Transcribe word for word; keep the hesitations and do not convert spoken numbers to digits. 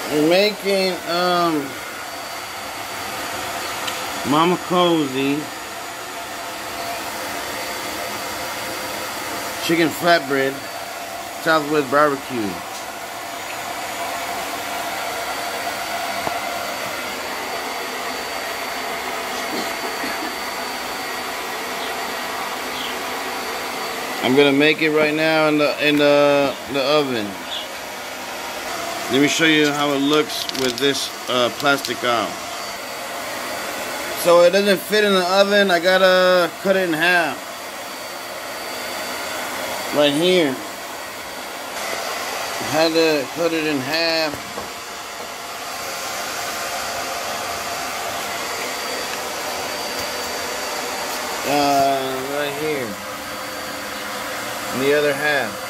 We're making um Mama Cozy chicken flatbread Southwest barbecue. I'm gonna make it right now in the in the the oven. Let me show you how it looks with this uh, plastic out. So it doesn't fit in the oven. I gotta cut it in half. Right here. I had to cut it in half. Uh, right here. And the other half.